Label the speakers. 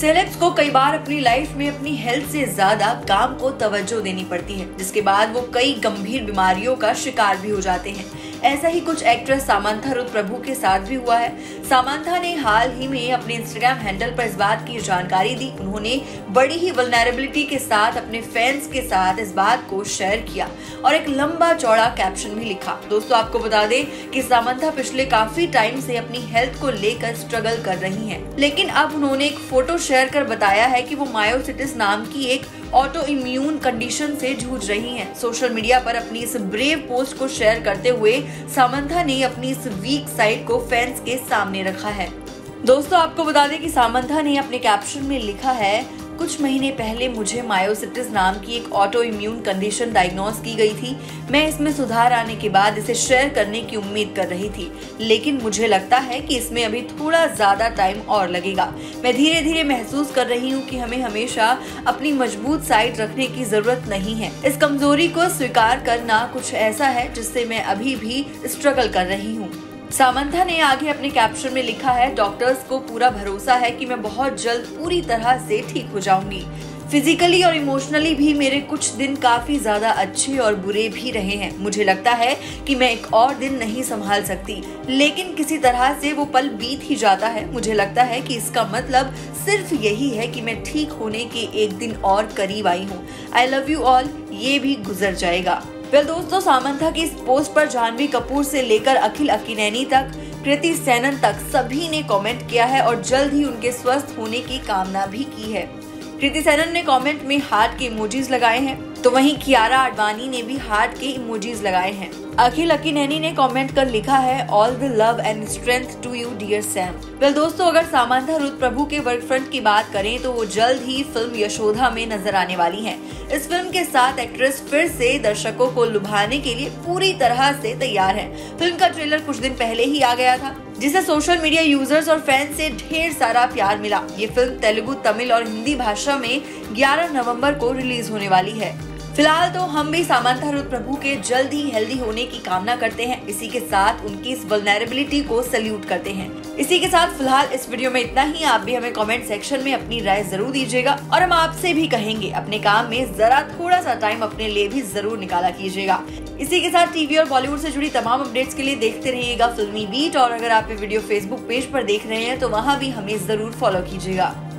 Speaker 1: Celebs को कई बार अपनी लाइफ में अपनी हेल्थ से ज्यादा काम को तवज्जो देनी पड़ती है, जिसके बाद वो कई गंभीर बीमारियों का शिकार भी हो जाते हैं। ऐसा ही कुछ एक्ट्रेस सामंथा रुथ प्रभु के साथ भी हुआ है। सामंथा ने हाल ही में अपने इंस्टाग्राम हैंडल पर इस बात की जानकारी दी। उन्होंने बड़ी ही वल्नरेबिलिटी के साथ अपने फैंस के साथ इस बात को शेयर किया और एक लंबा चौड़ा कैप्शन भी लिखा। दोस्तों, आपको बता दें कि सामंथा पिछले काफी टाइम से अपनी हेल्थ को लेकर स्ट्रगल कर रही हैं, लेकिन अब उन्होंने एक फोटो शेयर कर बताया है कि वो मायोसिटिस नाम की एक ऑटो इम्यून कंडीशन से जूझ रही हैं। सोशल मीडिया पर अपनी इस ब्रेव पोस्ट को शेयर करते हुए सामंथा ने अपनी इस वीक साइड को फैंस के सामने रखा है। दोस्तों, आपको बता दें कि सामंथा ने अपने कैप्शन में लिखा है, कुछ महीने पहले मुझे मायोसिटिस नाम की एक ऑटो इम्यून कंडीशन डायग्नोज की गई थी। मैं इसमें सुधार आने के बाद इसे शेयर करने की उम्मीद कर रही थी, लेकिन मुझे लगता है कि इसमें अभी थोड़ा ज्यादा टाइम और लगेगा। मैं धीरे धीरे महसूस कर रही हूँ कि हमें हमेशा अपनी मजबूत साइड रखने की जरूरत नहीं है। इस कमजोरी को स्वीकार करना कुछ ऐसा है जिससे मैं अभी भी स्ट्रगल कर रही हूँ। सामंथा ने आगे अपने कैप्शन में लिखा है, डॉक्टर्स को पूरा भरोसा है कि मैं बहुत जल्द पूरी तरह से ठीक हो जाऊंगी। फिजिकली और इमोशनली भी मेरे कुछ दिन काफी ज्यादा अच्छे और बुरे भी रहे हैं। मुझे लगता है कि मैं एक और दिन नहीं संभाल सकती, लेकिन किसी तरह से वो पल बीत ही जाता है। मुझे लगता है कि इसका मतलब सिर्फ यही है कि मैं ठीक होने के एक दिन और करीब आई हूँ। आई लव यू ऑल, ये भी गुजर जाएगा। दोस्तों, सामंथा की इस पोस्ट पर जाह्नवी कपूर से लेकर अखिल अक्किनेनी तक, कृति सेनन तक सभी ने कमेंट किया है और जल्द ही उनके स्वस्थ होने की कामना भी की है। कृति सेनन ने कमेंट में हार्ट के इमोजीज लगाए हैं, तो वहीं कियारा आडवाणी ने भी हार्ट के इमोजीज लगाए हैं। अखिल अक्किनेनी ने कमेंट कर लिखा है, all the love and strength to you dear Sam. दोस्तों, अगर सामंथा रुथ प्रभु के वर्क फ्रंट की बात करें तो वो जल्द ही फिल्म यशोदा में नजर आने वाली हैं। इस फिल्म के साथ एक्ट्रेस फिर से दर्शकों को लुभाने के लिए पूरी तरह से तैयार है। फिल्म का ट्रेलर कुछ दिन पहले ही आ गया था, जिसे सोशल मीडिया यूजर्स और फैंस से ढेर सारा प्यार मिला। ये फिल्म तेलुगु, तमिल और हिंदी भाषा में 11 नवंबर को रिलीज होने वाली है। फिलहाल तो हम भी सामंथा रुथ प्रभु के जल्द ही हेल्दी होने की कामना करते हैं। इसी के साथ उनकी इस वल्नरेबिलिटी को सल्यूट करते हैं। इसी के साथ फिलहाल इस वीडियो में इतना ही। आप भी हमें कमेंट सेक्शन में अपनी राय जरूर दीजिएगा और हम आपसे भी कहेंगे, अपने काम में जरा थोड़ा सा टाइम अपने लिए भी जरूर निकाला कीजिएगा। इसी के साथ टीवी और बॉलीवुड से जुड़ी तमाम अपडेट्स के लिए देखते रहिएगा फिल्मी बीट। और अगर आप ये वीडियो फेसबुक पेज पर देख रहे हैं तो वहाँ भी हमें जरूर फॉलो कीजिएगा।